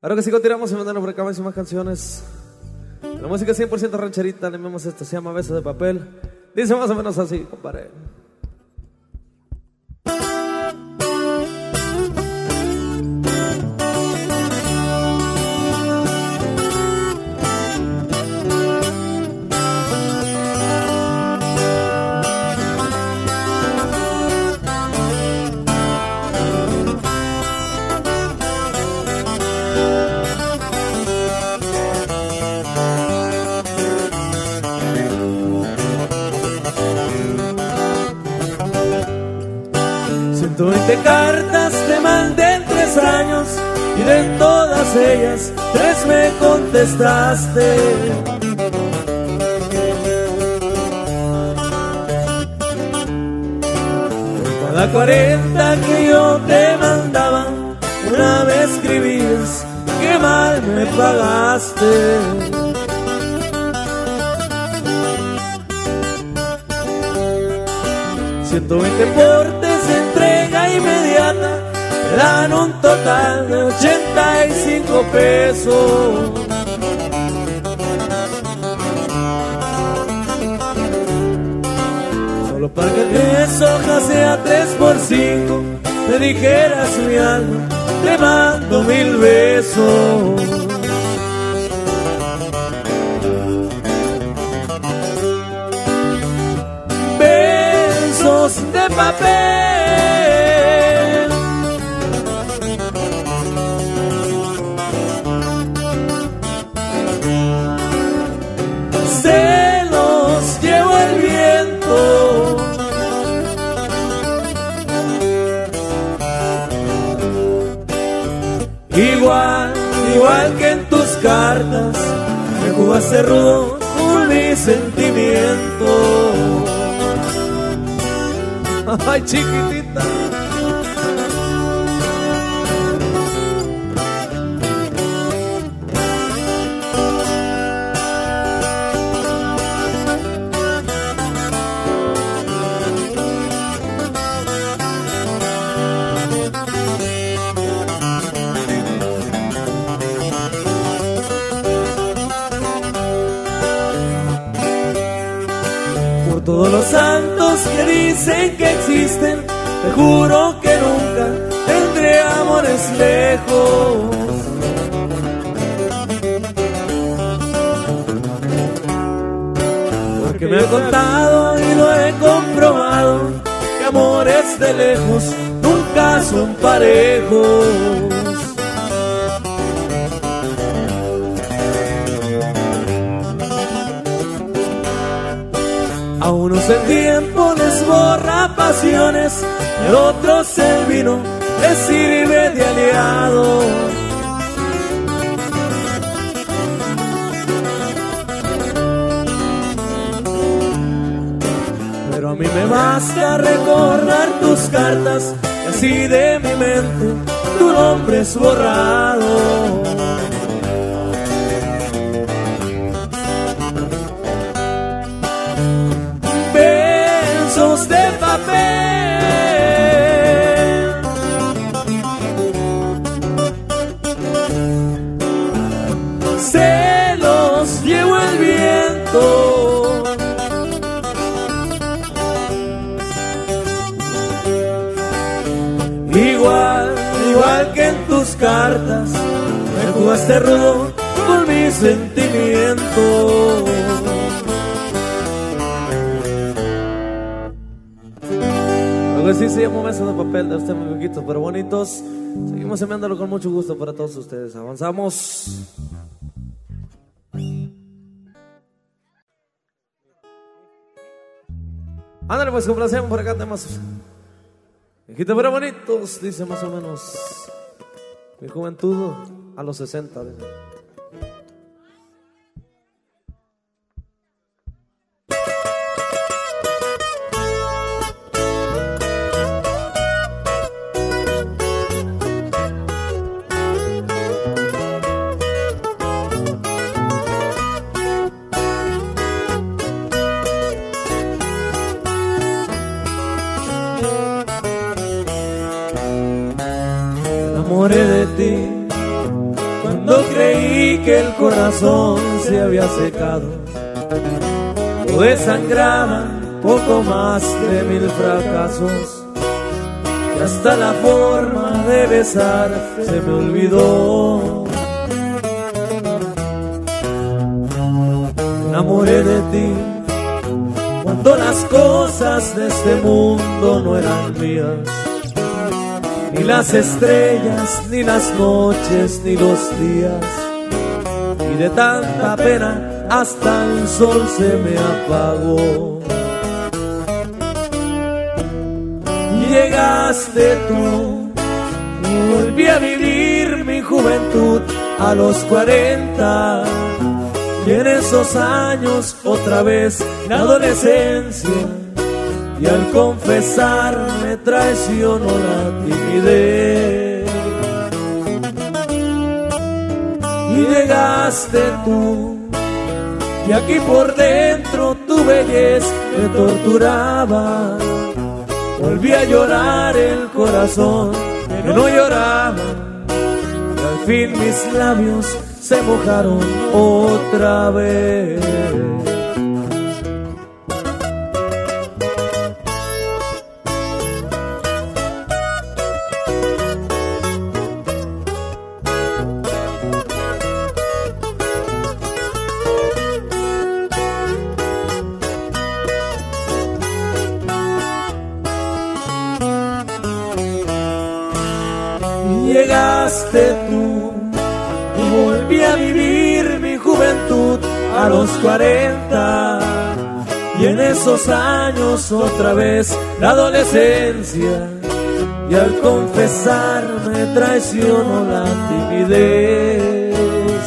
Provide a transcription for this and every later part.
Ahora que sí continuamos y mandando por acá más canciones. La música 100% rancherita, le llamamos esto, se llama Beso de Papel. Dice más o menos así, compadre. De cartas te mandé en 3 años y de todas ellas 3 me contestaste. Cada 40 que yo te mandaba, una vez escribías que mal me pagaste. 120 portes de entrega inmediata me dan un total de 85 pesos. Solo para que 10 hojas sea 3 por 5, me dijeras mi alma, te mando 1000 besos. De papel, se los llevó el viento. Igual que en tus cartas, me jugaste rudo con mis sentimientos. Ay, chiquitita. Por todos los santos que dicen que existen, te juro que nunca tendré amores lejos. Porque me he contado y lo he comprobado, que amores de lejos nunca son parejos. A unos el tiempo les borra pasiones, y a otros el vino les sirve de aliado. Pero a mí me basta recordar tus cartas, y así de mi mente tu nombre es borrado. De papel, se los llevó el viento. Igual que en tus cartas, me jugaste rudo con mis sentimientos. Pues sí, se llama Beso de Papel de usted, muy poquitos pero bonitos. Seguimos enviándolo con mucho gusto para todos ustedes. Avanzamos. Ándale, pues complacemos por acá temas. Viejitos pero bonitos, dice más o menos. Mi juventud a los 60, dice. enamoré de ti cuando creí que el corazón se había secado, lo desangraban poco más de 1000 fracasos, y hasta la forma de besar se me olvidó. Me enamoré de ti cuando las cosas de este mundo no eran mías, ni las estrellas, ni las noches, ni los días, y de tanta pena hasta el sol se me apagó. Y llegaste tú, y volví a vivir mi juventud a los 40, y en esos años otra vez la adolescencia, y al confesar me traicionó la timidez. Y llegaste tú, y aquí por dentro tu belleza me torturaba. Volví a llorar el corazón que no lloraba, y al fin mis labios se mojaron otra vez. Llegaste tú y volví a vivir mi juventud a los 40, y en esos años otra vez la adolescencia, y al confesar me traicionó la timidez.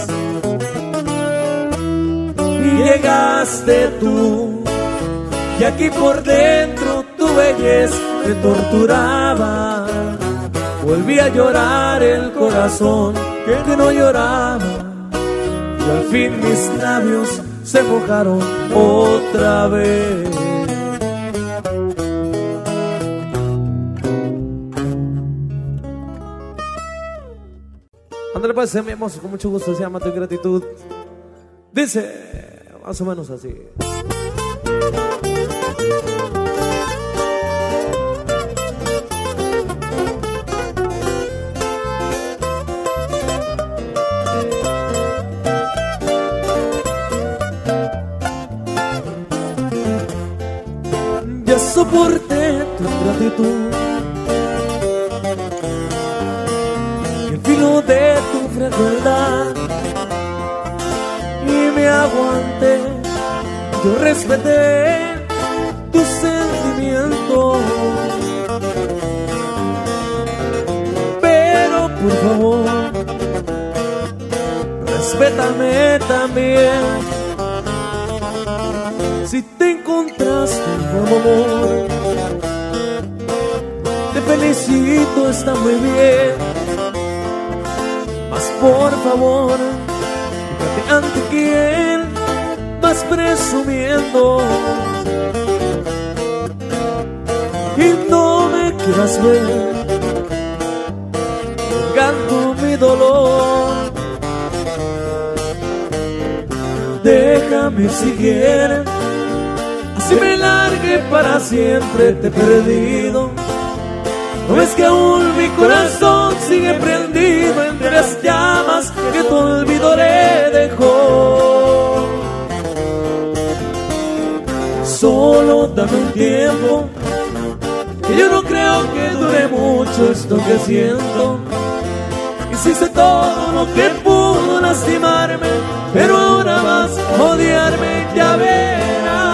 Y llegaste tú, y aquí por dentro tu belleza me torturaba. Volví a llorar el corazón que no lloraba, y al fin mis labios se mojaron otra vez. Ándale pues, mi hermoso, con mucho gusto, se llama Tu Gratitud. Dice más o menos así. Ya soporté tu gratitud y el filo de tu frialdad, y me aguanté, yo respeté tus sentimientos, pero por favor, respétame también. Si te encontraste un nuevo amor, te felicito, está muy bien. Mas por favor, fíjate ante quién vas presumiendo, y no me quieras ver cargando mi dolor. Déjame siguiera, si me largue para siempre te he perdido. ¿No ves que aún mi corazón sigue prendido entre las llamas que tu olvido le dejó? Solo dame un tiempo, que yo no creo que dure mucho esto que siento. Hiciste todo lo que pudo lastimarme, pero ahora vas a odiarme, ya verás.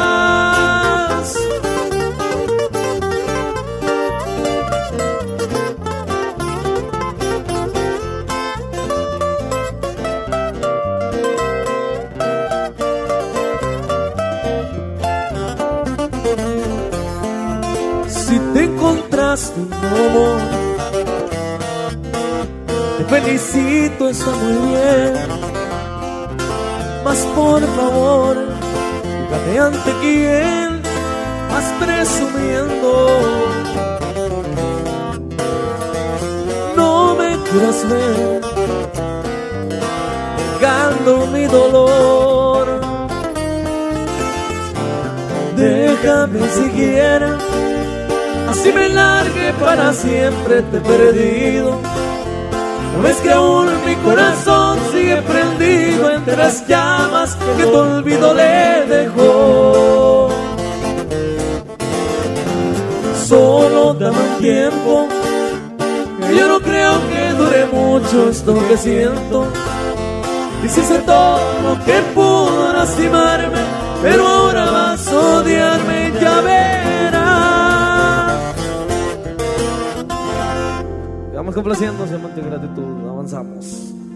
Si te encontraste un nuevo amor, te felicito, está muy bien. Mas por favor, fíjate ante quién vas presumiendo. No me quieras ver calmando mi dolor. Déjame siquiera, así me largue para siempre, te he perdido. No ves que aún mi corazón sigue prendido entre las llamas que tu olvido le dejó. Solo dame un tiempo, que yo no creo que dure mucho esto que siento. Hiciste todo lo que pudo lastimarme, pero ahora vas a odiarme, ya verás. Vamos complaciendo, se mantiene gratitud, avanzamos.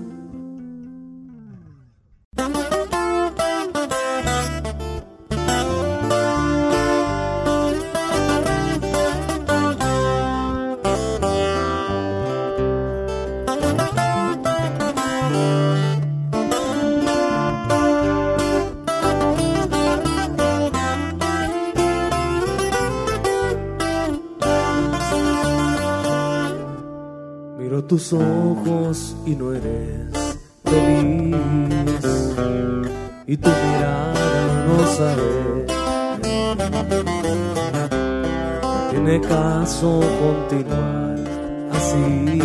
Miro tus ojos y no eres feliz, y tu mirada no sabe. No tiene caso continuar así.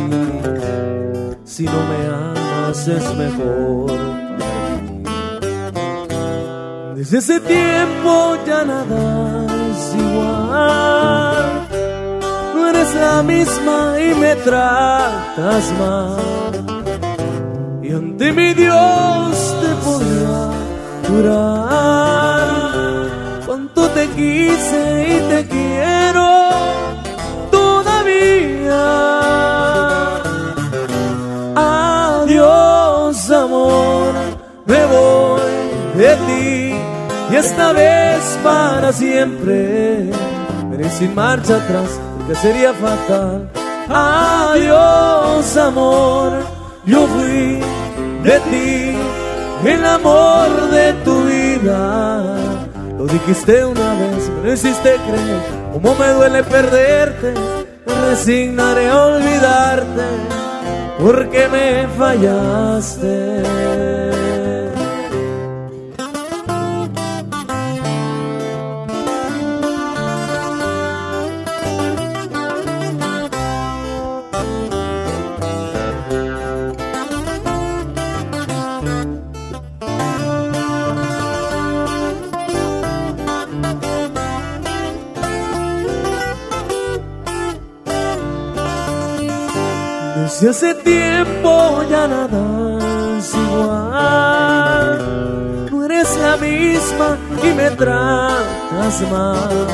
Si no me amas es mejor para mí. Desde ese tiempo ya nada es igual. No eres la misma y me tratas mal, y ante mi Dios te podría jurar cuánto te quise y te quiero todavía. Adiós amor, me voy de ti, y esta vez para siempre. Veré sin marcha atrás, que sería fatal. Adiós amor, yo fui de ti, el amor de tu vida. Lo dijiste una vez, me lo hiciste creer. Como me duele perderte, me resignaré a olvidarte, porque me fallaste. Desde hace tiempo ya nada es igual. No eres la misma y me tratas mal.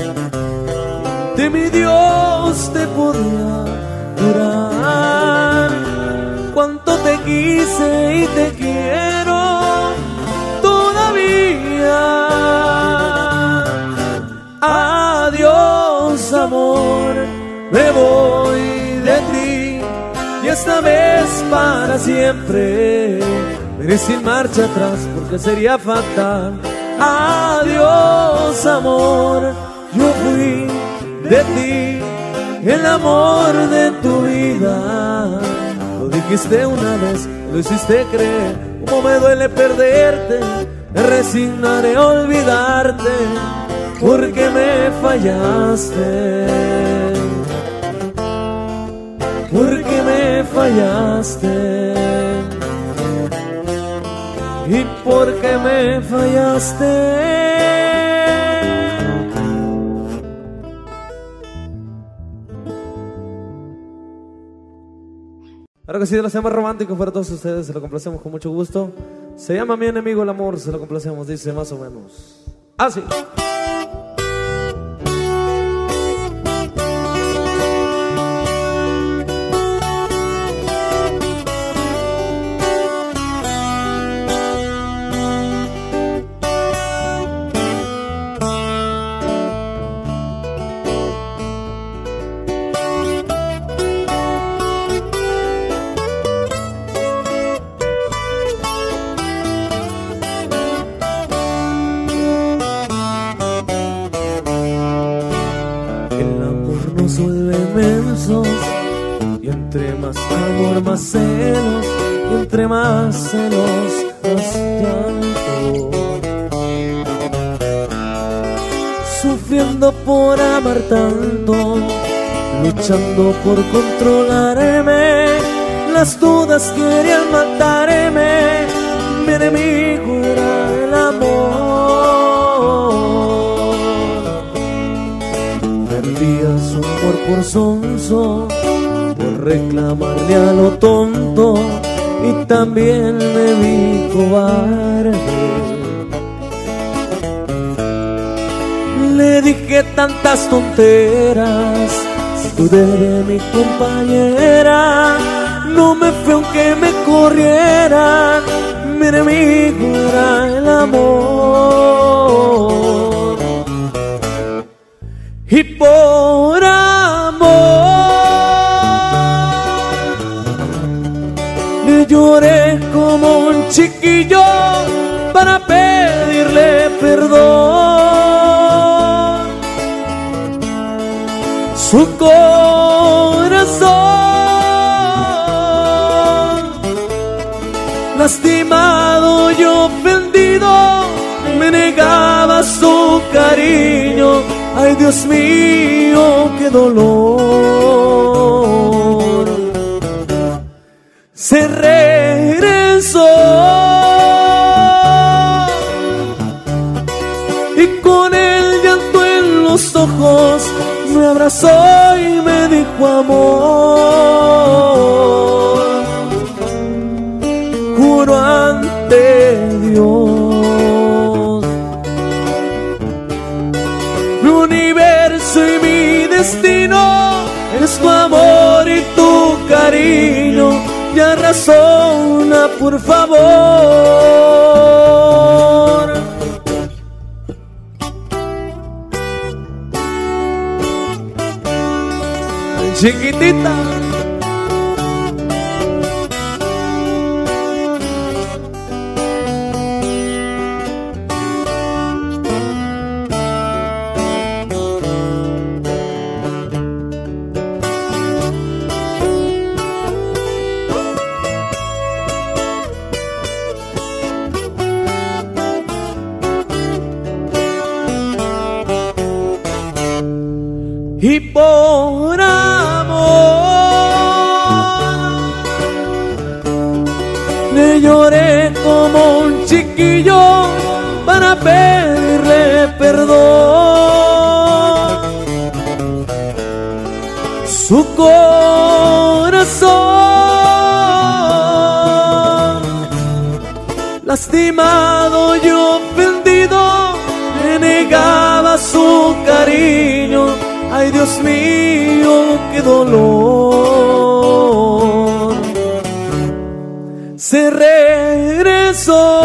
De mi Dios te podía jurar cuánto te quise y te quiero todavía. Adiós amor, me voy de ti, y esta vez para siempre. Veré sin marcha atrás, porque sería fatal. Adiós amor, yo fui de ti, el amor de tu vida. Lo dijiste una vez, lo hiciste creer. Como me duele perderte, me resignaré a olvidarte, porque me fallaste. Porque me fallaste, y porque me fallaste. Ahora que sí, de los temas románticos para todos ustedes, se lo complacemos con mucho gusto. Se llama Mi Enemigo el Amor, se lo complacemos, dice más o menos así. Y entre más amor, más celos, y entre más celos, más llanto, sufriendo por amar tanto, luchando por controlarme, las dudas querían matarme, mi enemigo era el amor. Perdía su amor por sonso, por reclamarle a lo tonto, y también me vi cobarde. Le dije tantas tonteras, dudé de mi compañera, no me fue aunque me corrieran, mi enemigo era el amor. Y por amor le lloré como un chiquillo para pedirle perdón. Su corazón lastimado y ofendido me negaba su cariño. Ay, Dios mío, qué dolor. Se regresó y con el llanto en los ojos me abrazó y me dijo amor. Juro ante Dios, mi universo y mi destino es tu amor y tu cariño. Ya razona, por favor. Chiquitita, y por amor le lloré como un chiquillo para pedirle perdón. Su corazón lastimado y ofendido me negaba su cariño. Ay, Dios mío, qué dolor. Se regresó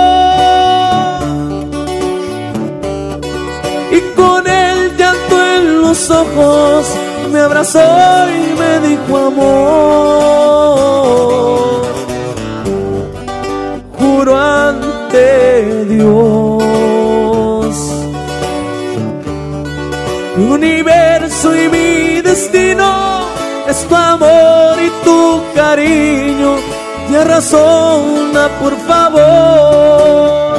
y con el llanto en los ojos me abrazó y me dijo amor. Juro ante Dios, mi universo y mi destino es tu amor y tu cariño. Ya razona, por favor.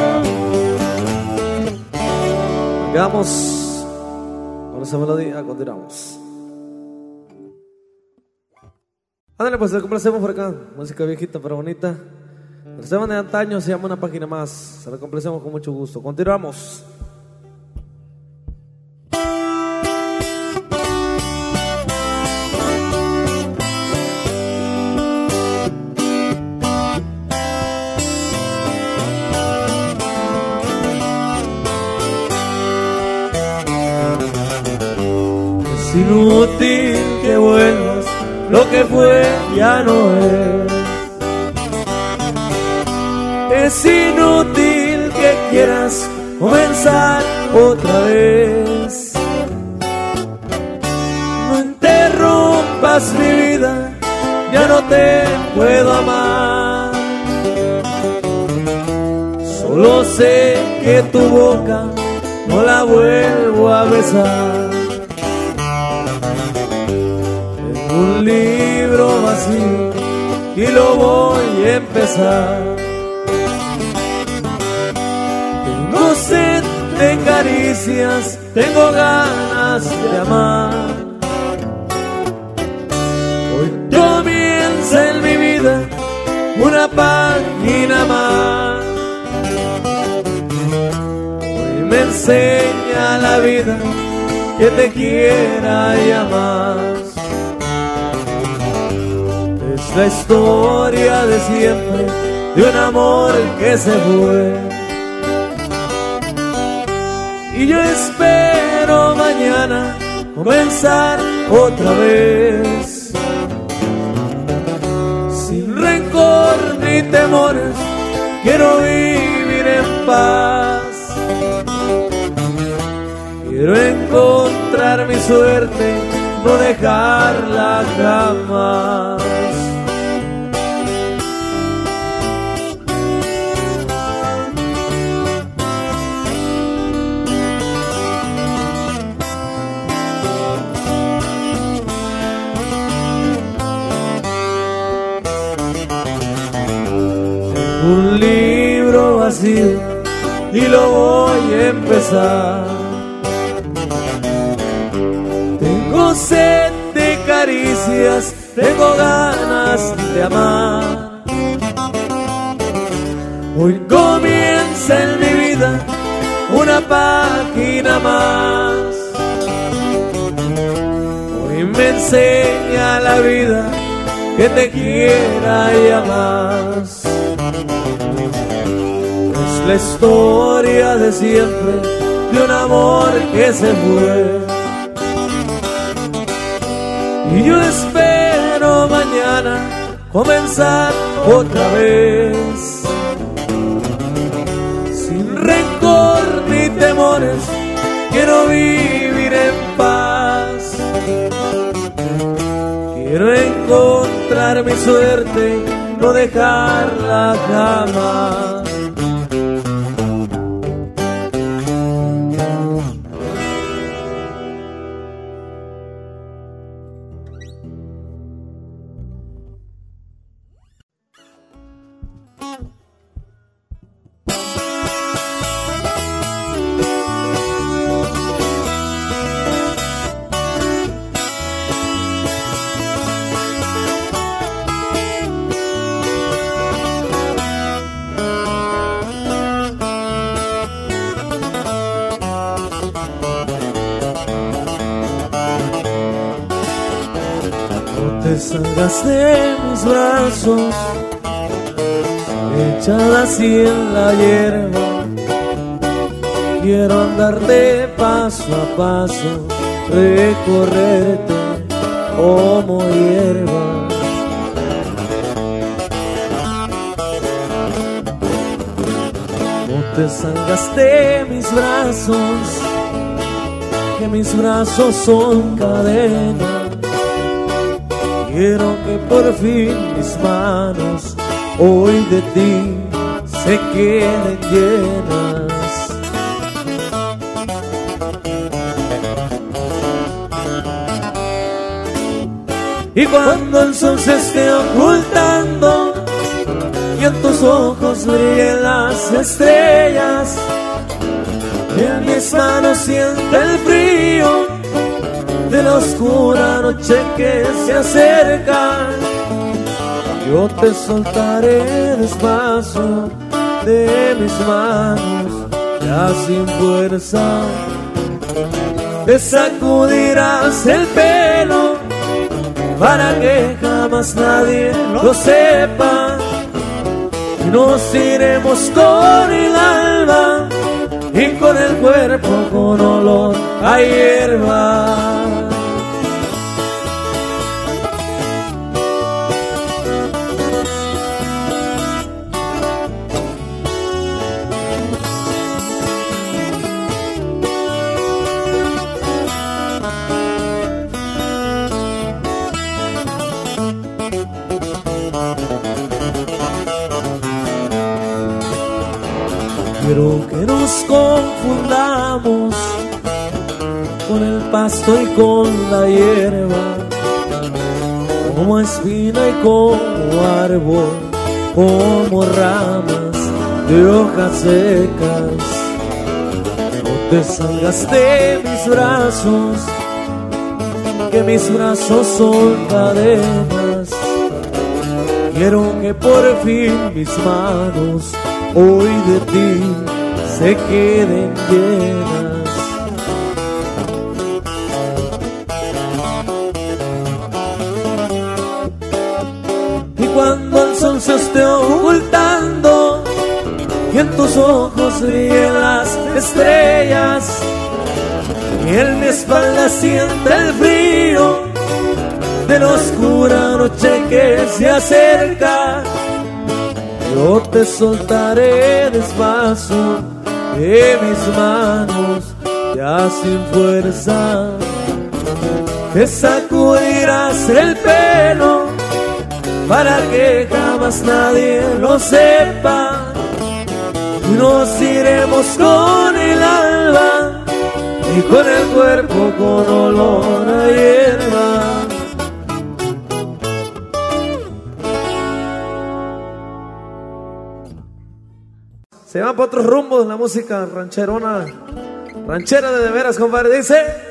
Hagamos con esa melodía, continuamos. Ándale, pues le complacemos por acá. Música viejita pero bonita. El tema de antaño se llama Una Página Más. Se la complacemos con mucho gusto. Continuamos. Es inútil que vuelvas, lo que fue ya no es. Es inútil que quieras comenzar otra vez. No interrumpas mi vida, ya no te puedo amar. Solo sé que tu boca no la vuelvo a besar. Un libro vacío y lo voy a empezar. Tengo sed de caricias, tengo ganas de amar. Hoy comienza en mi vida una página más. Hoy me enseña la vida que te quiera y amas. Es la historia de siempre de un amor que se fue. Y yo espero mañana comenzar otra vez, sin rencor ni temores, quiero vivir en paz. Quiero encontrar mi suerte, no dejarla jamás. Un libro vacío y lo voy a empezar. Tengo sed de caricias, tengo ganas de amar. Hoy comienza en mi vida una página más. Hoy me enseña la vida que te quiera y amas. Es la historia de siempre de un amor que se fue. Y yo espero mañana comenzar otra vez, sin rencor ni temores, quiero vivir en paz. Quiero encontrar mi suerte, no dejarla jamás. Salgas de mis brazos, echada así en la hierba. Quiero andarte paso a paso, recorrerte como hierba. No te salgas de mis brazos, que mis brazos son cadenas. Quiero que por fin mis manos hoy de ti se queden llenas. Y cuando el sol se esté ocultando y en tus ojos brillen las estrellas, y en mis manos sienta el frío de la oscura noche que se acerca, yo te soltaré despacio de mis manos, ya sin fuerza. Te sacudirás el pelo para que jamás nadie lo sepa, y nos iremos con el alma y con el cuerpo con olor a hierba. Quiero que nos confundamos con el pasto y con la hierba, como espina y como árbol, como ramas de hojas secas. No te salgas de mis brazos, que mis brazos son cadenas. Quiero que por fin mis manos hoy de ti se queden llenas. Y cuando el sol se esté ocultando y en tus ojos brillen las estrellas, y en mi espalda sienta el frío de la oscura noche que se acerca, yo te soltaré despacio de mis manos ya sin fuerza. Te sacudirás el pelo para que jamás nadie lo sepa, y nos iremos con el alba y con el cuerpo con olor a hierba. Se van para otros rumbos, la música rancherona, ranchera de veras, compadre, dice.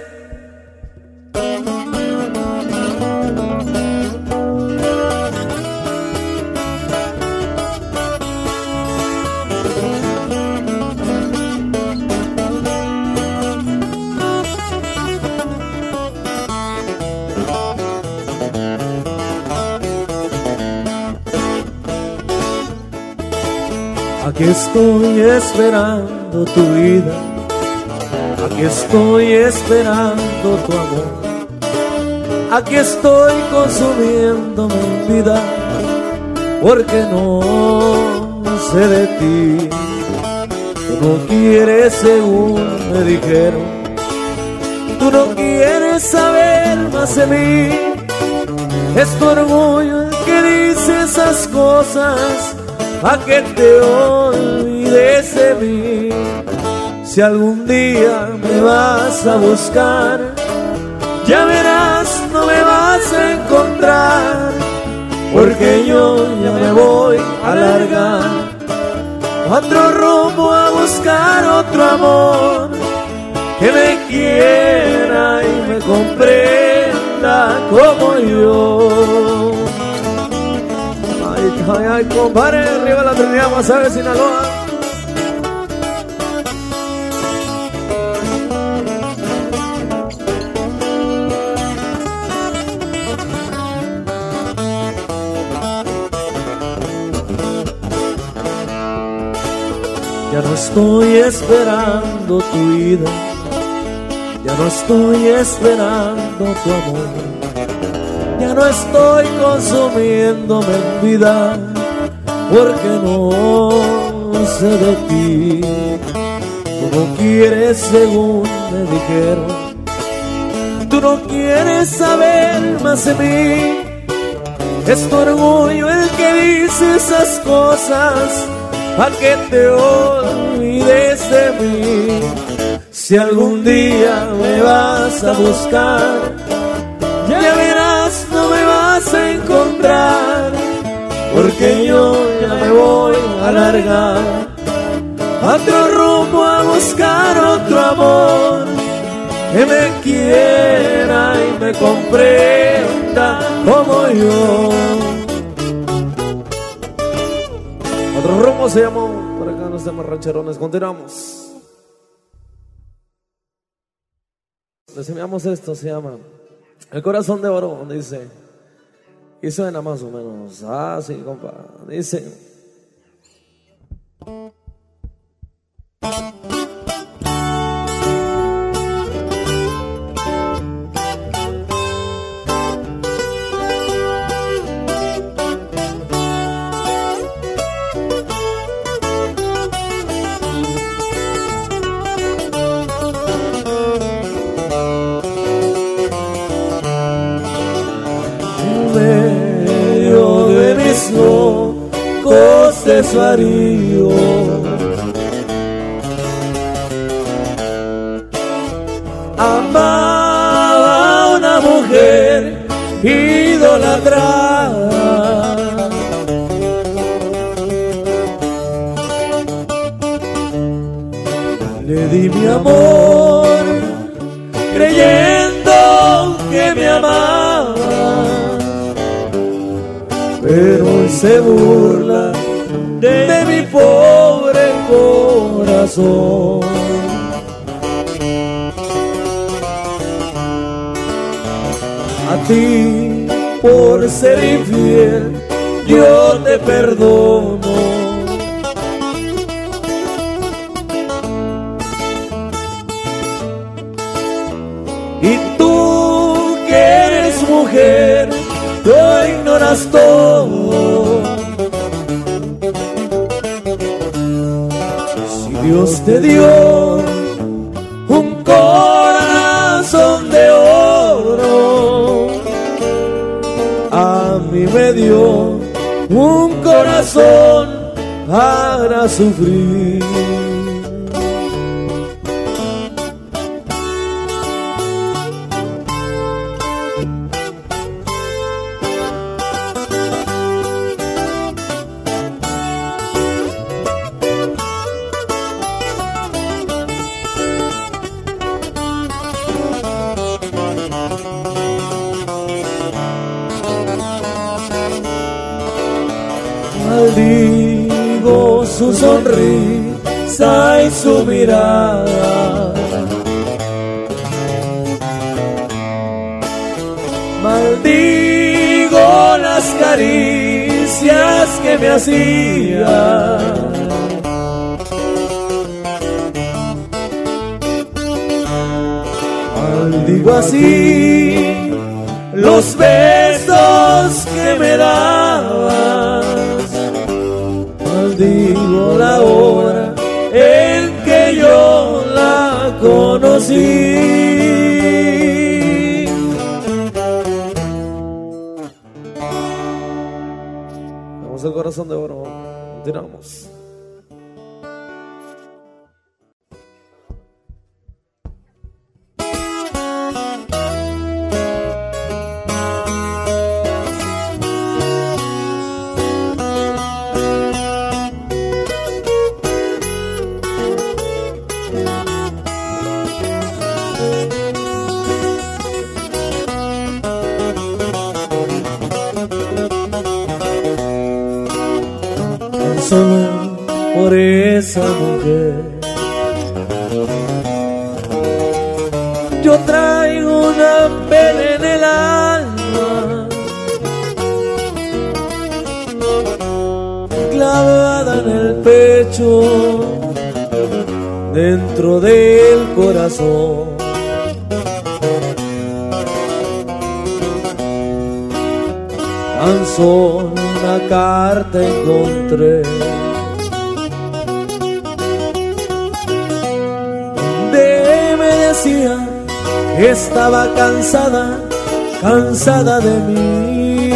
Aquí estoy esperando tu vida, aquí estoy esperando tu amor, aquí estoy consumiéndome en vida, porque no sé de ti. Tú no quieres según me dijeron, tú no quieres saber más de mí. Es tu orgullo el que dice esas cosas, a que te olvides de mí. Si algún día me vas a buscar, ya verás, no me vas a encontrar, porque yo ya me voy a largar a otro rumbo, a buscar otro amor que me quiera y me comprenda como yo. Ay, ay, compadre, arriba la Trinidad, Guasave, Sinaloa. Ya no estoy esperando tu ida, ya no estoy esperando tu amor, ya no estoy consumiéndome en vida, porque no sé de ti. Tú no quieres según me dijeron, tú no quieres saber más de mí. Es tu orgullo el que dice esas cosas, a que te olvides de mí. Si algún día me vas a buscar, ya verás, no me vas a encontrar, porque yo ya me voy a largar a otro rumbo, a buscar otro amor que me quiera y me comprenda como yo. Otro rumbo se llamó, por acá nos llaman rancherones, continuamos. Les enviamos esto, se llama El Corazón de Oro, donde dice, y suena más o menos así, compa, dice. Desvarío, amaba a una mujer idolatrada, le di mi amor, creyendo que me amaba, pero hoy se burla de mi pobre corazón. A ti por ser infiel yo te perdono, y tú que eres mujer lo ignoras todo. Si Dios te dio un corazón de oro, a mí me dio un corazón para sufrir. Maldigo su sonrisa y su mirada, maldigo las caricias que me hacía, maldigo así los besos que me dabas, maldigo la hora en que yo la conocí. Vamos al corazón de oro, continuamos. Solo por esa mujer yo traigo una pena en el alma, clavada en el pecho, dentro del corazón. Tan solo una carta encontré, donde me decía que estaba cansada, cansada de mí,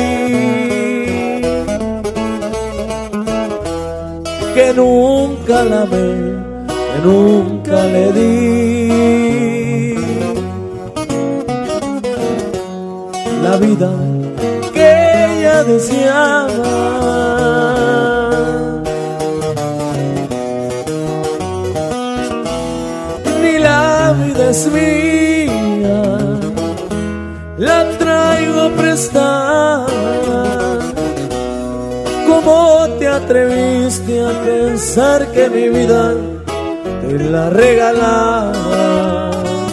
que nunca la amé, que nunca le di la vida que ella deseaba. Ni la vida es mía, la traigo prestada. ¿Cómo te atreviste a pensar que mi vida te la regalaba?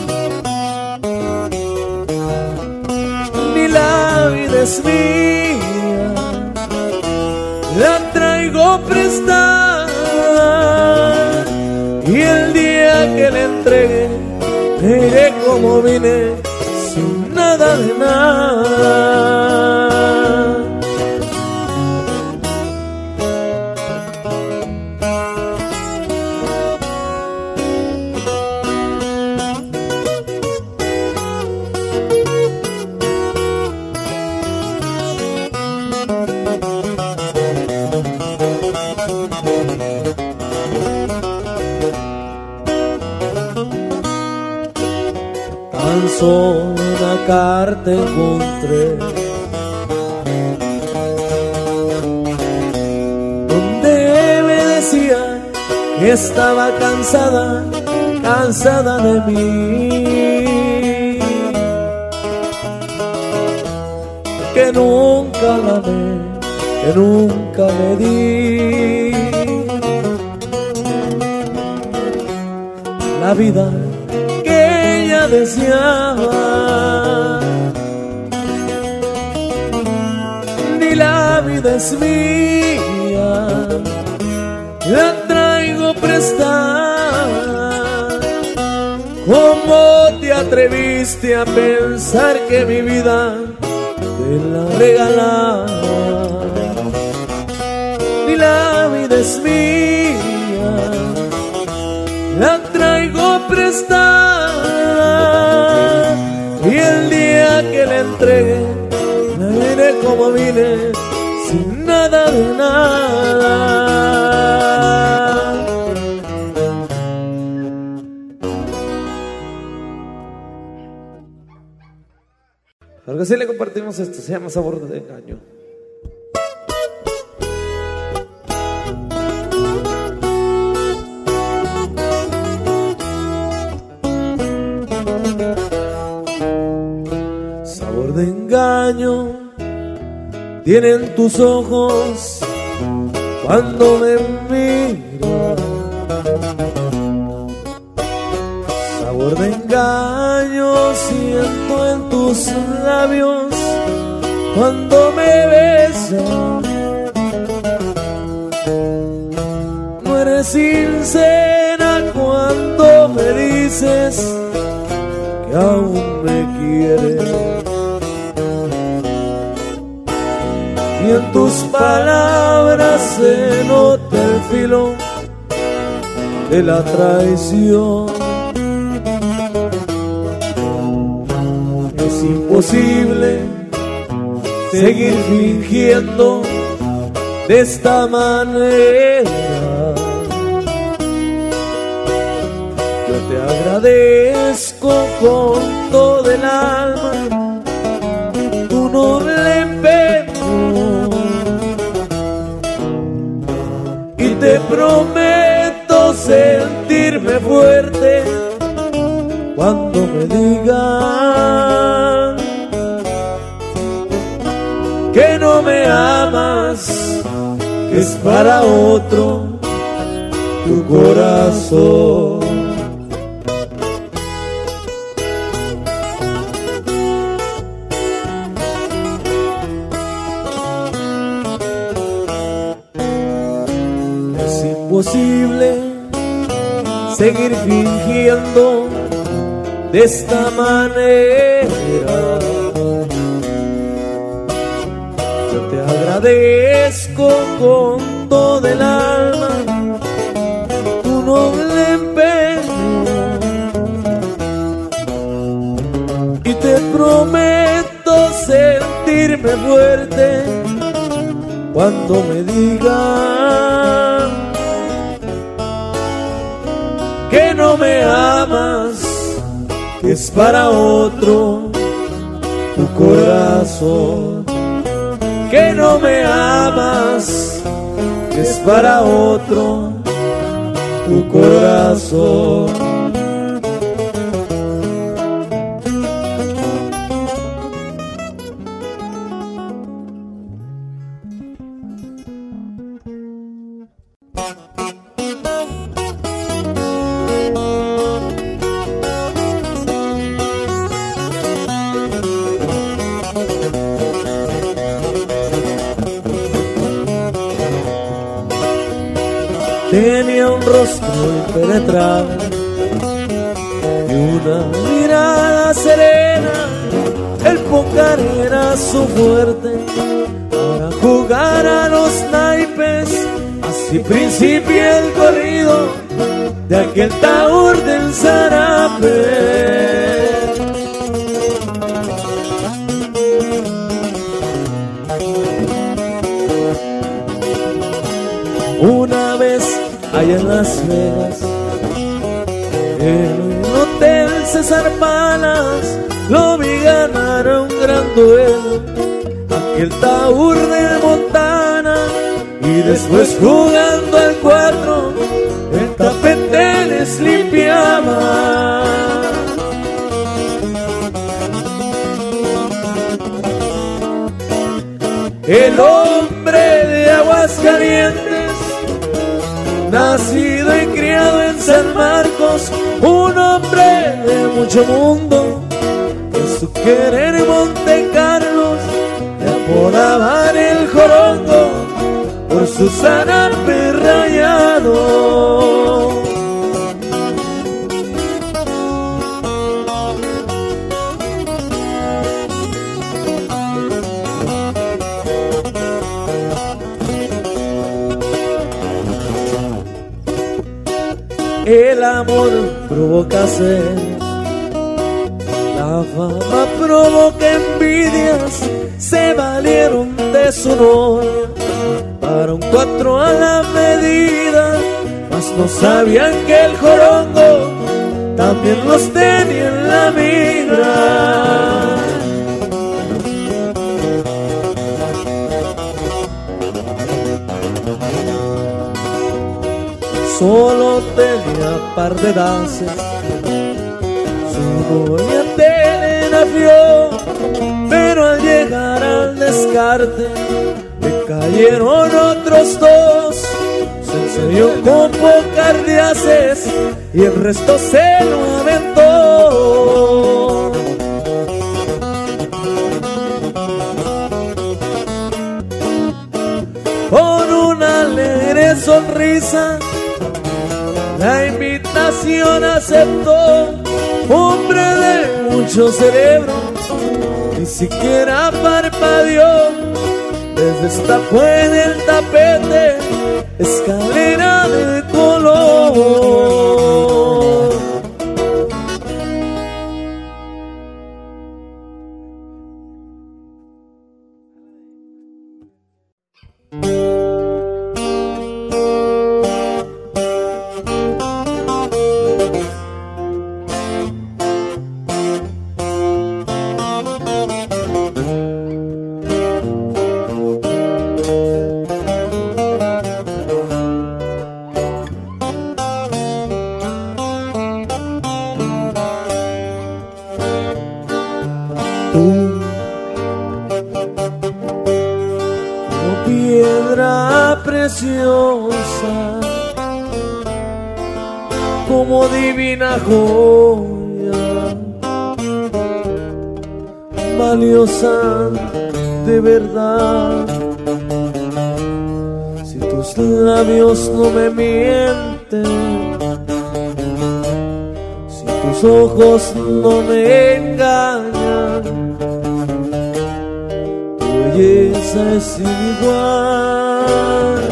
Ni la vida es mía, la traigo prestada, y el día que la entregue me iré como vine, sin nada de nada. Tan solo una carta encontré, donde me decía que estaba cansada, cansada de mí, que nunca la amé, que nunca le di la vida que ella deseaba. Ni la vida es mía, la traigo prestada. ¿Cómo te atreviste a pensar que mi vida te la regalaba? Ni la vida es mía, la traigo prestada. Y el día que la entregue, me vine como vine, sin nada de nada. Porque si le compartimos esto, se llama Sabor de Engaño. Sabor de engaño tienen tus ojos cuando me miras. Sabor de engaño siento en tus labios cuando me besas. No eres sincera cuando me dices que aún me quieres. Y en tus palabras se nota el filo de la traición. Es imposible seguir fingiendo de esta manera. Yo te agradezco con todo el alma tu noble empeño, y te prometo sentirme fuerte cuando me digan que no me amas, que es para otro tu corazón. Es imposible seguir fingiendo de esta manera. Yo te agradezco con todo el alma tu noble empeño, y te prometo sentirme fuerte cuando me digan que no me amas, que es para otro tu corazón. Que no me amas, que es para otro tu corazón. Tenía un rostro impenetrable y una mirada serena. El póker era su fuerte para jugar a los naipes. Así principia el corrido de aquel taur del zarape. Una vez allá en Las Vegas, en un hotel César Palas, lo vi ganar un gran duelo, aquel taur de Montana, y después jugando al 4, el tapete le les limpiaba. El hombre de Aguascalientes, nacido y criado en San Marcos, un hombre de mucho mundo, en su querer Monte Carlos le apodaban el Jorongo por su zarape rayado. El amor provoca celos, la fama provoca envidias. Se valieron de su novia para un 4 a la medida, mas no sabían que el Jorongo también los tenía en la mira. Solo tenía par de danzas, su novia telegrafió, pero al llegar al descarte le cayeron otros dos. Se enseñó con pocas diaces y el resto se lo aventó. Con una alegre sonrisa la invitación aceptó. Hombre de mucho cerebro, ni siquiera parpadeó. Destapó en el tapete escalera de color. Como divina joya, valiosa de verdad. Si tus labios no me mienten, si tus ojos no me engañan, tu belleza es sin igual.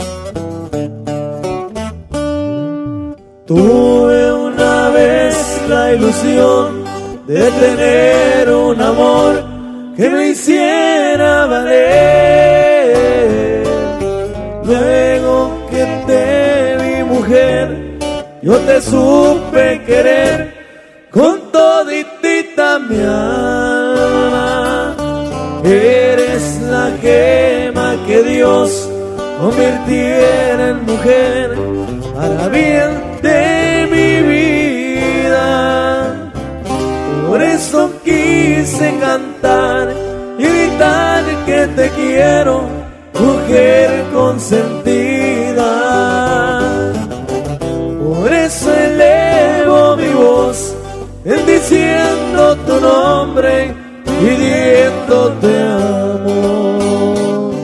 Tuve una vez la ilusión de tener un amor que me hiciera valer. Luego que te vi mujer, yo te supe querer con toditita mi alma. Eres la gema que Dios convirtiera en mujer para bien de mi vida. Por eso quise cantar y gritar que te quiero, mujer consentida. Por eso elevo mi voz bendiciendo tu nombre, pidiéndote amor.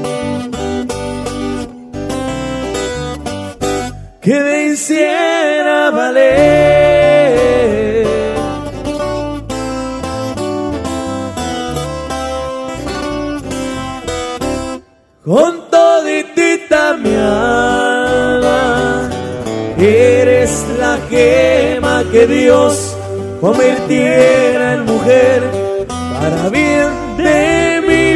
Que me hiciera valer. Con toditita mi alma, eres la gema que Dios convirtiera en mujer para bien de mi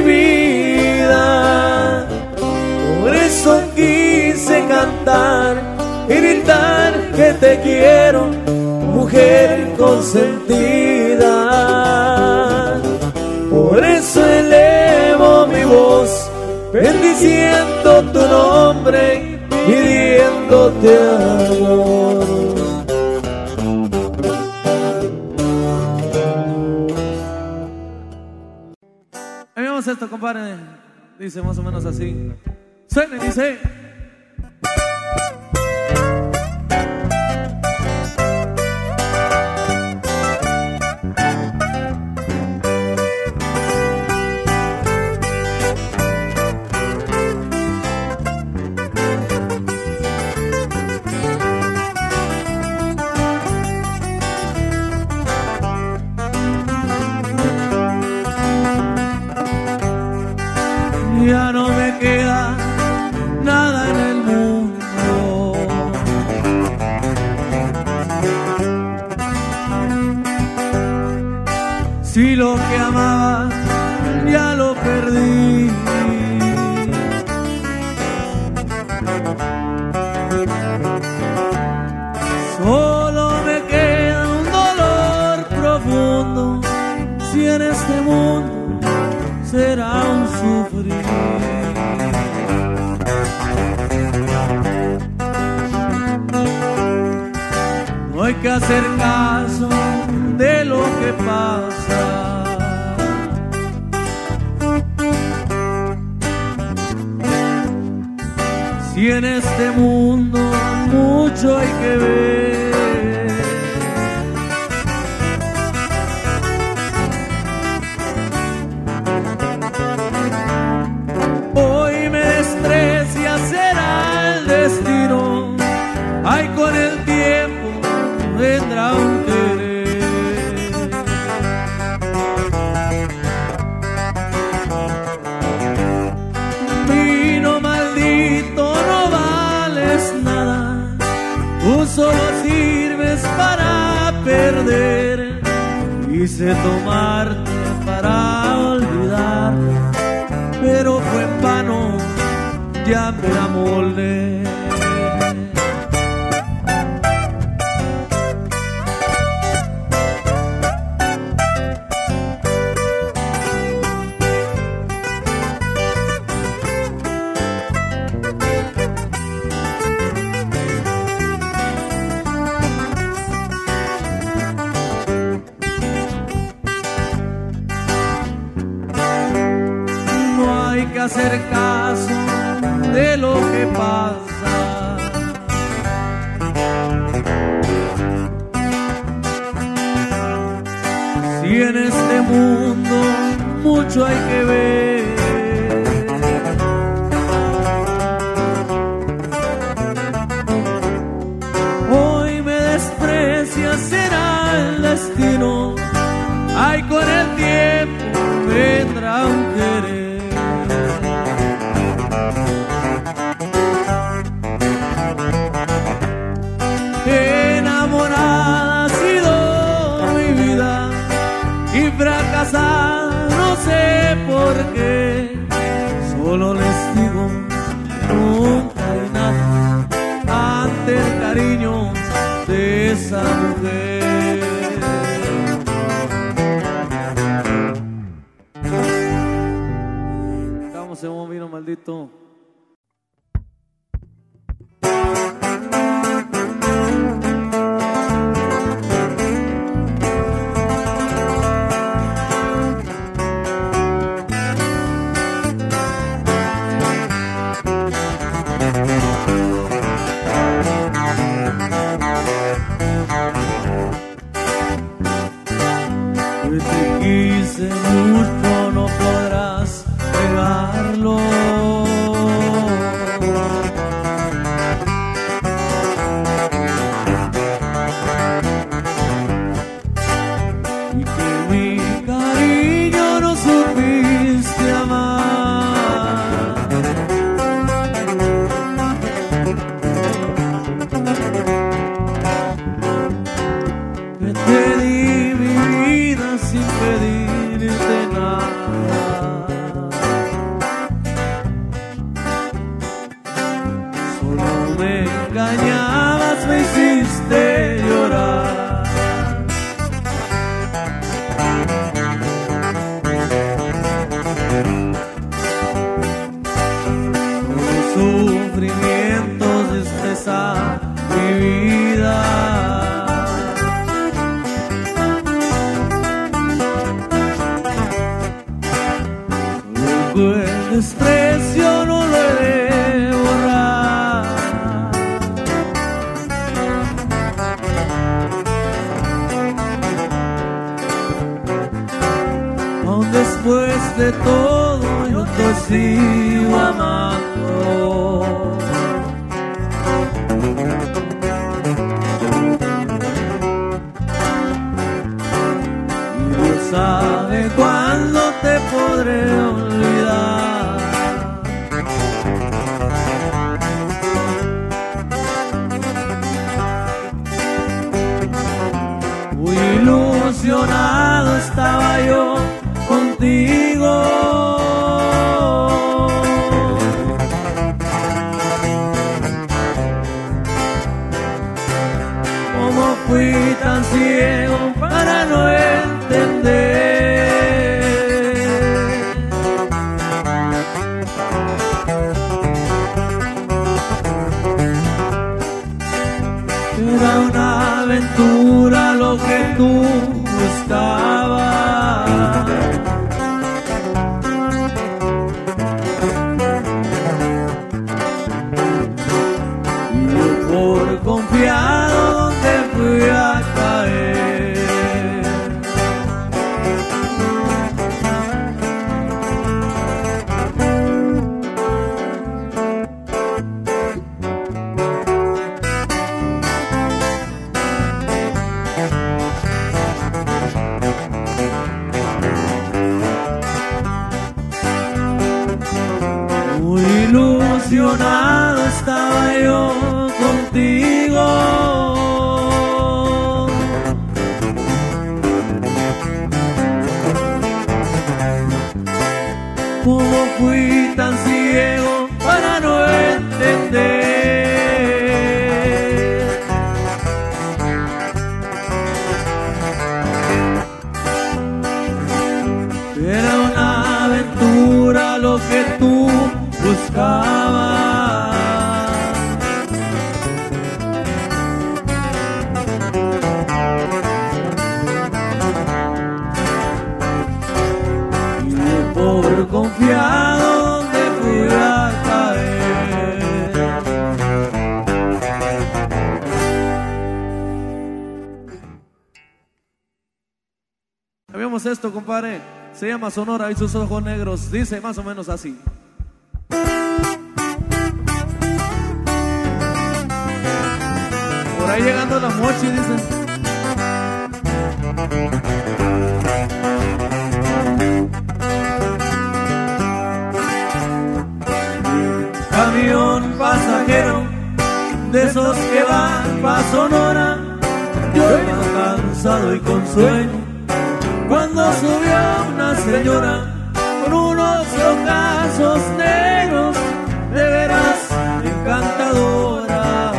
vida. Por eso quise cantar y gritar que te quiero, mujer consentida. Por eso elevo mi voz bendiciendo tu nombre, pidiéndote amor. compadre. Dice más o menos así. Se me dice. Ya no me queda nada en el mundo. Si lo que amaba ya lo perdí. Solo me queda un dolor profundo. Si en este mundo será un sufrir. No hay que hacer caso de lo que pasa. Si en este mundo mucho hay que ver. Será el destino, ay, con el tiempo vendrá un querer. Vino maldito, no vales nada, tú solo sirves para perder. Quise tomarte para olvidar, pero fue en vano, ya me amoldé. No hay que hacer caso de lo que pasa. Si en este mundo mucho hay que ver. Hoy me desprecias, será el destino, ay, con el tiempo vendrá un querer. Enamorada ha sido mi vida y fracasada no sé por qué. Solo les digo que nunca hay nada ante el cariño de esa mujer. Vamos, se un vino maldito. Que te quise mucho, no podrás negarlo. Y que mi cariño no supiste amar. Que te di mi vida sin pedirte nada. Solo me engañabas, me hiciste llorar. Los sufrimientos destrozan mi vida. ilusionado estaba yo contigo. ¿Cómo fui tan ciego para no entender? Era una aventura lo que tú buscabas. Y yo por confiado donde fui a caer. Muy ilusionado estaba yo contigo. ¿Cómo fui tan ciego para no entender? Era una aventura lo que tú buscabas. Y yo por confiado donde fui a caer. Habíamos esto, compadre. Se llama Sonora y sus ojos negros. Dice más o menos así. Por ahí llegando la mochi, dicen. Camión pasajero de esos que van pa' Sonora, yo iba cansado y con sueño cuando subió una señora con unos ojazos negros, de veras encantadora.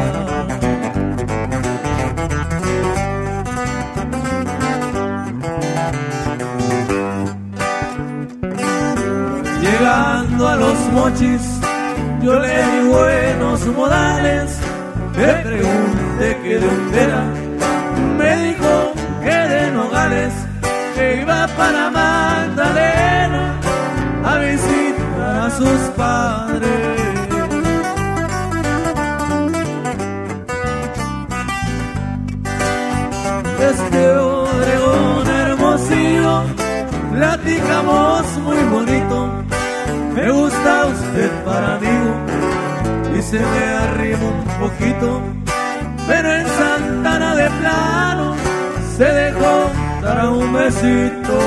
Llegando a Los Mochis, yo le di buenos modales, le pregunté que de dónde era, me dijo que de Nogales, que iba para Magdalena a visitar a sus padres. Desde Obregón Hermosillo platicamos muy bonito, me gusta usted para amigo, y se me arrimó un poquito, pero en Santana de plano se dejó dar un besito.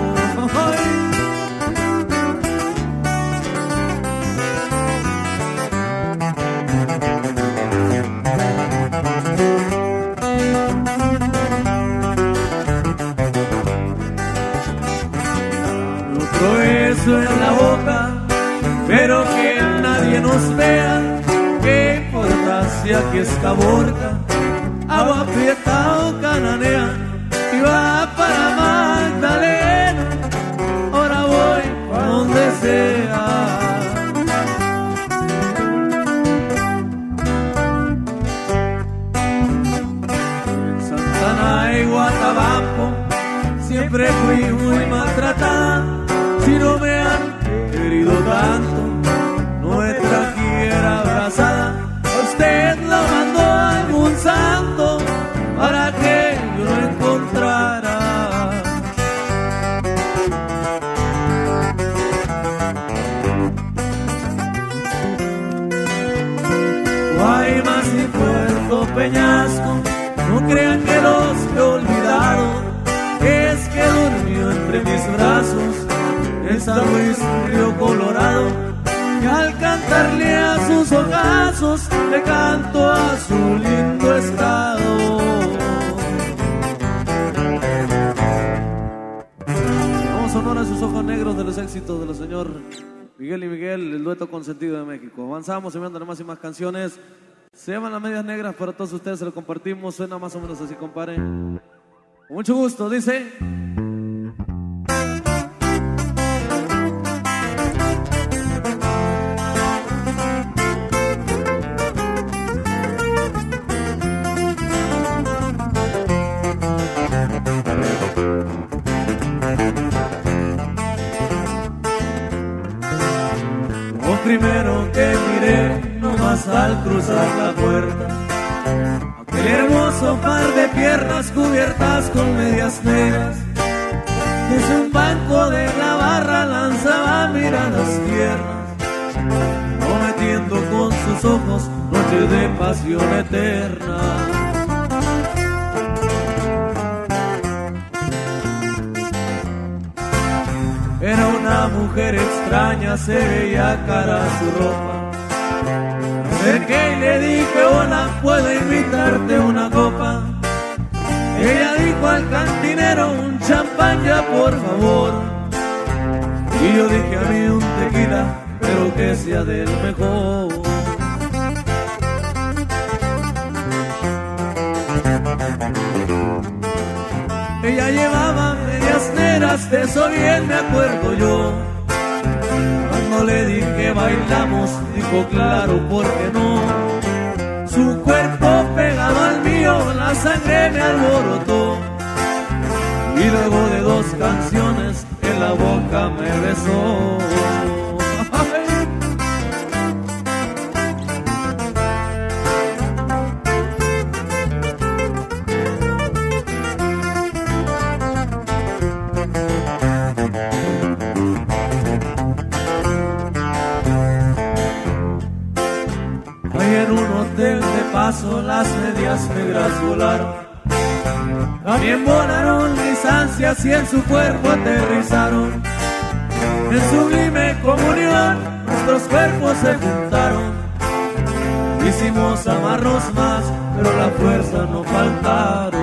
Otro beso en la boca, pero que nadie nos vea, qué importa si aquí es Caborca, Agua Prieta o Cananea, y va para Magdalena, ahora voy para donde sea. En Santana y Guatabampo siempre fui muy maltratada, si no me han querido tanto, no me trajera abrazada, usted lo mandó a algún santo para que yo lo encontrara. Guaymas y Puerto Peñasco, no crean que los he olvidado, es que durmió entre mis brazos en San Luis, Río Colorado, y al cantarle a sus ojazos le canto a su lindo estado. con esos ojos negros de los éxitos de los señor Miguel y Miguel, el dueto consentido de México. Avanzamos enviándole más y más canciones. Se llaman Las Medias Negras, para todos ustedes se lo compartimos. Suena más o menos así, compadre. Con mucho gusto, dice. Lo primero que miré nomás al cruzar la puerta, aquel hermoso par de piernas cubiertas con medias negras, desde un banco de la barra lanzaba miradas tiernas, prometiendo con sus ojos noche de pasión eterna. Era una mujer extraña, se veía cara su ropa. Me acerqué y le dije, hola, ¿puedo invitarte una copa? Ella dijo al cantinero, un champán ya por favor. Y yo dije, a mí un tequila, pero que sea del mejor. Ella llevaba medias negras, de eso bien me acuerdo yo. Cuando le dije bailamos, dijo claro, ¿por qué no? Su cuerpo pegado al mío, la sangre me alborotó. Y luego de 2 canciones, en la boca me besó. En un hotel de paso las medias negras volaron, también volaron mis ansias y en su cuerpo aterrizaron. En sublime comunión nuestros cuerpos se juntaron, quisimos amarnos más, pero la fuerza no faltaron.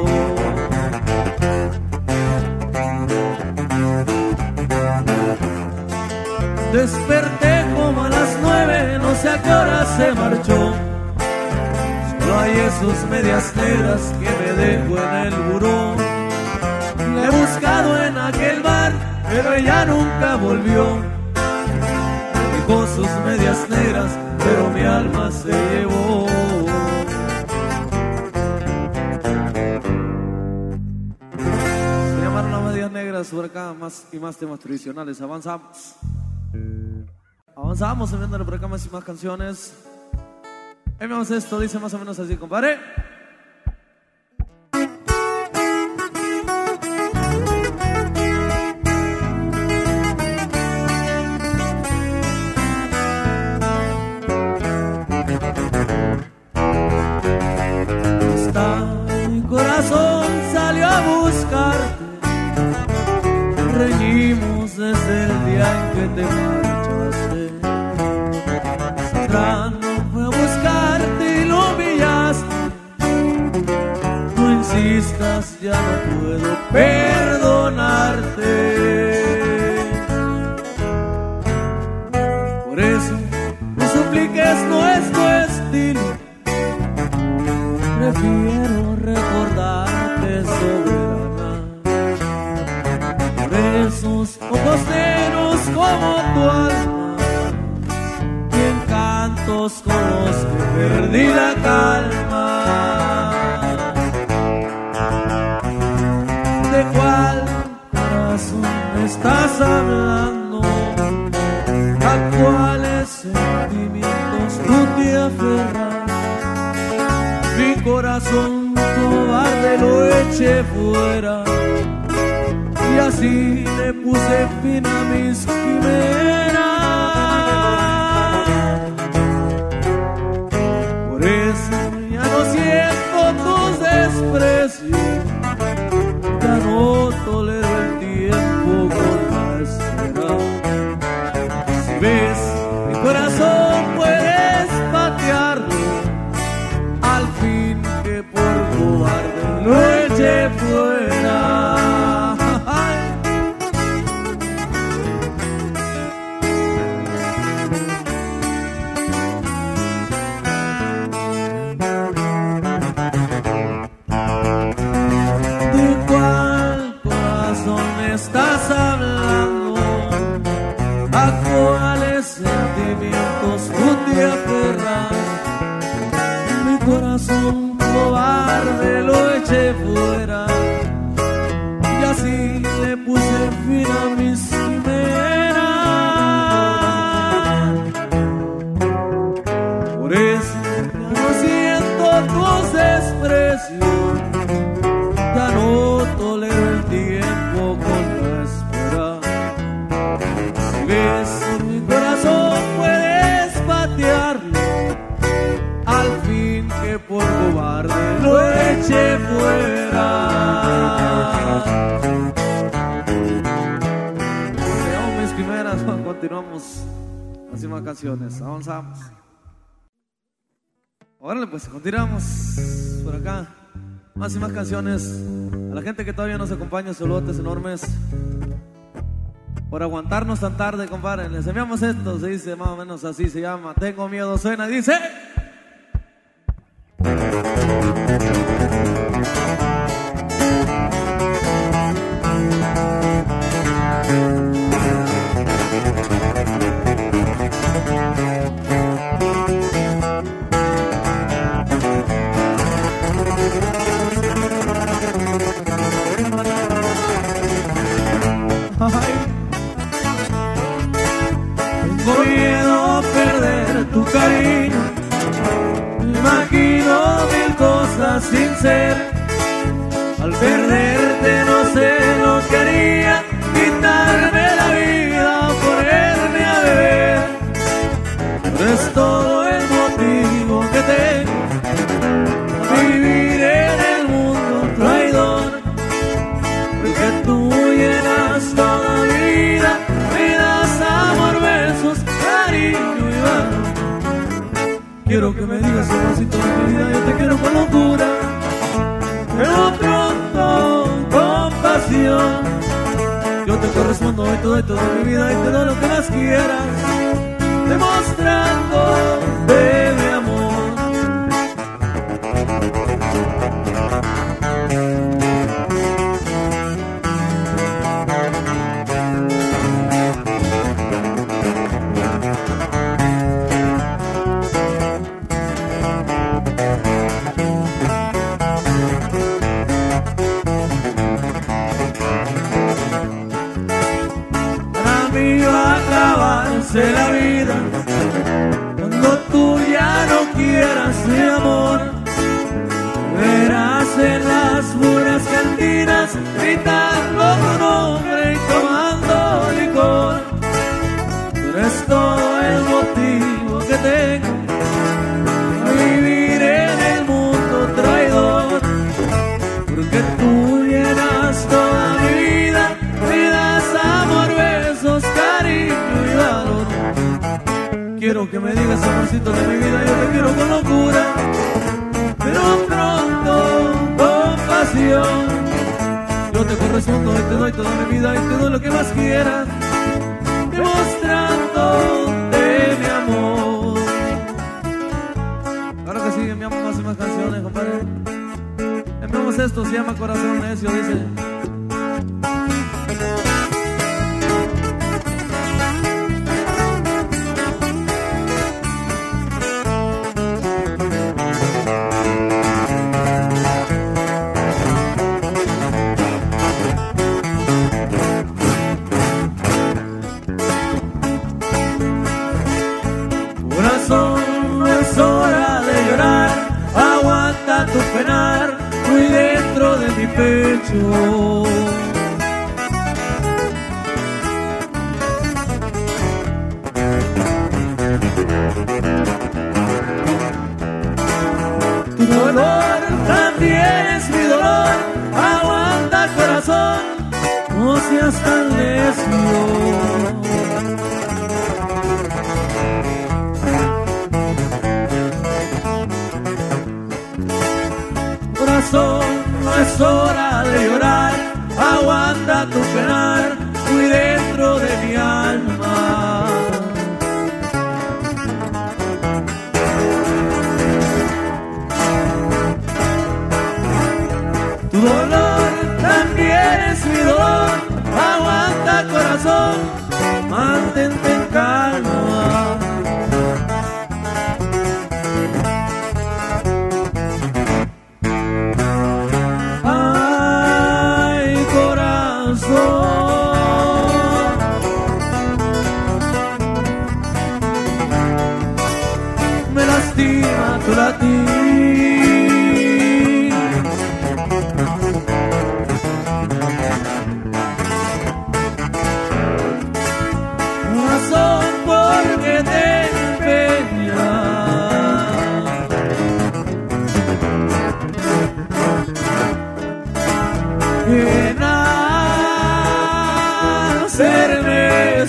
Desperté como a las 9, no sé a qué hora se marchó. Solo hay esos medias negras que me dejó en el buró. La he buscado en aquel bar, pero ella nunca volvió. Dejó sus medias negras, pero mi alma se llevó. Se llamaron Las Medias Negras, por acá más y más temas tradicionales. Avanzamos. Avanzamos enviándole por acá más y más canciones. Vemos esto, dice más o menos así, compadre. Hasta mi corazón salió a buscarte, reñimos desde el día en que te marchaste. Sangrando fue a buscarte y lo humillaste. No insistas, ya no puedo perdonarte. Por eso no supliques, no es tu estilo. Prefiero recordarte soberana. Por esos ojos negros como tu alma, y encantos con los que perdí la calma. ¿De cuál corazón me estás hablando? ¿A cuáles sentimientos tú te aferras? Mi corazón cobarde lo eché fuera, y así le puse fin a mis quimeras. Por eso ya no siento tus desprecios, ya no tolero el tiempo con la espera. Si ves mi corazón puedes patearlo, al fin que por cobarde lo eché fuera. corazón cobarde lo eché fuera y así le puse fin a mis quimeras. Por eso ya no siento tus desprecios, ya no tolero el tiempo con la espera. Si ves mi corazón puedes patearlo, al fin que por cobarde lo eché fuera. Seamos mis quimeras, continuamos haciendo más canciones, avanzamos. Órale pues, continuamos por acá, más y más canciones. A la gente que todavía nos acompaña, saludos enormes por aguantarnos tan tarde, compadre. Les enviamos esto, se dice más o menos así, se llama Tengo Miedo, suena, dice. Tengo miedo a perder tu cariño, me imagino mil cosas sin ser. Al perderte no sé lo que haría, quitarme la vida, ponerme a beber. Pero es todo el motivo que tengo a vivir en el mundo traidor, porque tú llenas toda mi vida, me das amor, besos, cariño y valor. Quiero que me digas amorcito de mi vida, yo te quiero con locura, pero pronto con pasión. Yo te correspondo hoy todo mi vida y te doy lo que más quieras, demostrando de mi amor. La vida cuando tú ya no quieras mi amor, verás en las puras cantinas gritando tu nombre y tomando licor. Tú eres todo el motivo que tengo a vivir en el mundo traidor, porque tú llenas toda mi vida, me das amor, besos, cariño y valor. Quiero que me digas amorcito de mi vida, yo te quiero con locura, pero pronto con pasión. Yo te correspondo y te doy toda mi vida y te doy lo que más quieras, demostrando de mi amor. Claro que sí, enviamos más y más canciones, compadre. Enviamos esto, se llama Corazón Necio, dice. Tu penar muy dentro de mi pecho. Tu dolor también es mi dolor, aguanta corazón, no seas tan necio. No es hora de llorar, aguanta tu penar muy dentro de mi alma. Tu dolor también es mi dolor, aguanta corazón, mantente en calma.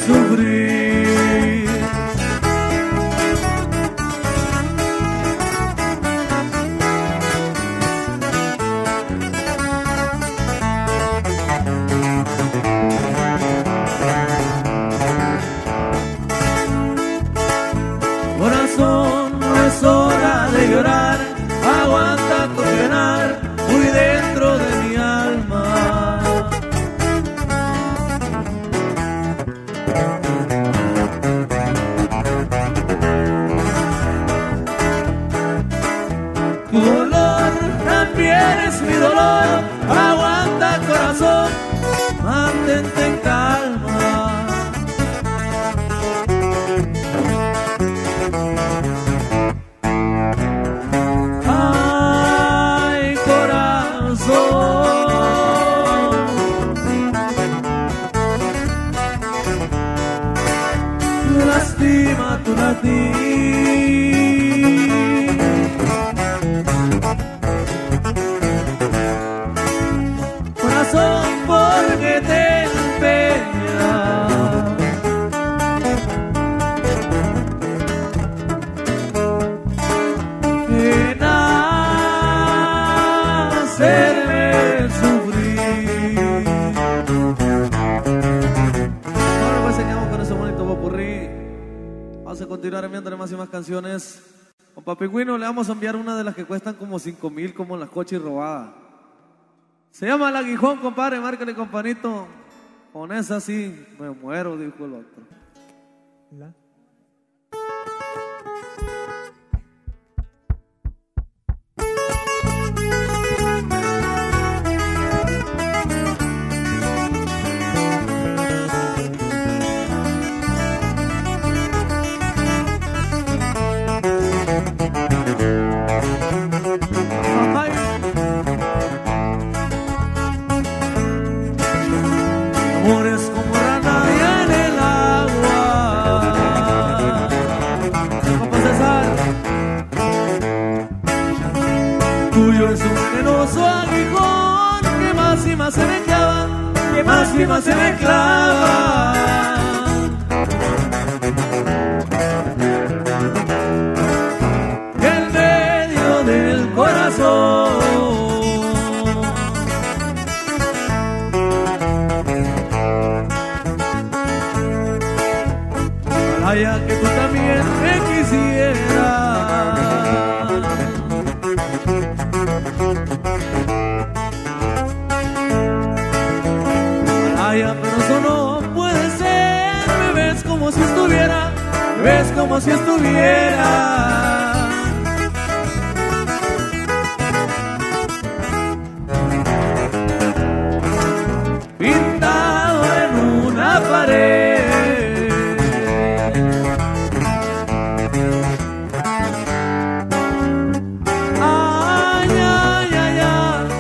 sufrir. Corazón, no es hora de llorar, aguanta tu penar muy dentro de mi alma. Tu dolor también es mi dolor, aguanta corazón, mantente en calma. Ay, corazón, tu lastima tu latir. Corazón, porque te empeñas en hacerme sufrir. Ahora pues seguimos con ese bonito popurrí. Vamos a continuar enviándole más y más canciones. Con Papi Güino le vamos a enviar una de las que cuestan como 5,000, como las coches robadas. Se llama El Aguijón, compadre, márcale, companito. Con esa sí me muero, dijo el otro. La. Ay. Amores como rana en el agua. Vamos a César. Tuyo es un venenoso aguijón que más y más se me clava, que más y más se me clava. En medio del corazón. Vaya que tú también me quisieras. Vaya, pero eso no puede ser. Me ves como si estuviera, me ves como si estuviera pintado en una pared. Ay, ay, ay, ay.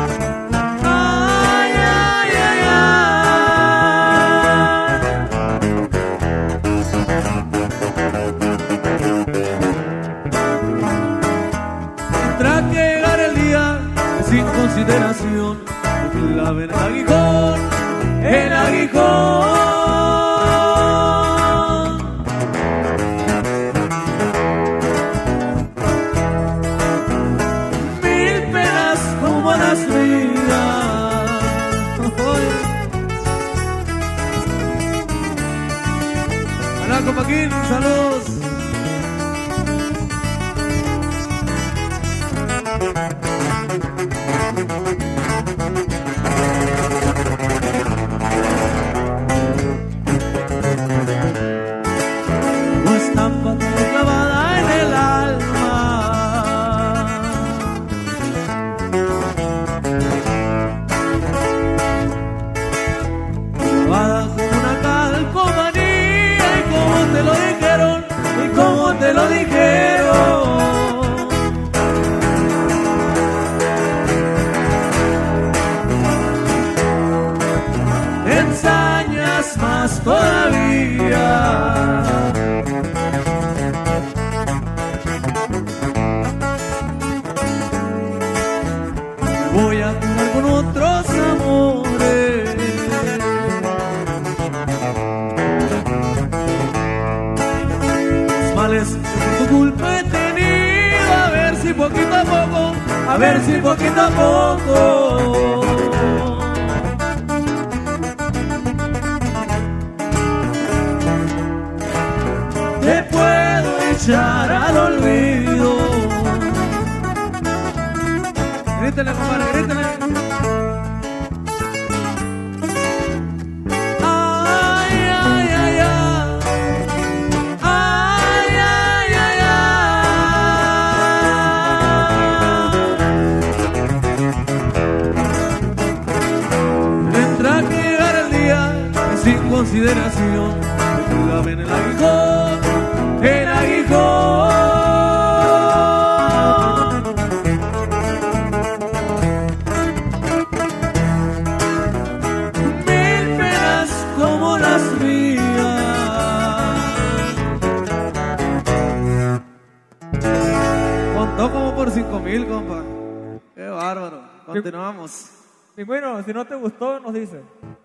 Ay, ay, ay, ay. Tendrá que llegar el día que sin consideración me claven el aguijón, el aguijón. Mil penas como las mías. Hola, compaquín, saludos. Tu estampa clavada en el alma. Clavada como una calcomanía. Y como te lo dijeron, y como te lo dijeron. Te ensañas más todavía. Voy a curar con otros amores. a ver si poquito a poco te puedo echar al olvido. Grítale, compadre, grítale. Ay, ay, ay, ay. Ay, ay, ay, ay. Tendrá que llegar el día que sin consideración me claven el aguijón, el aguijón. Como las mías. Contó como por 5,000, compa. Qué bárbaro. Continuamos. Y bueno, si no te gustó, nos dice.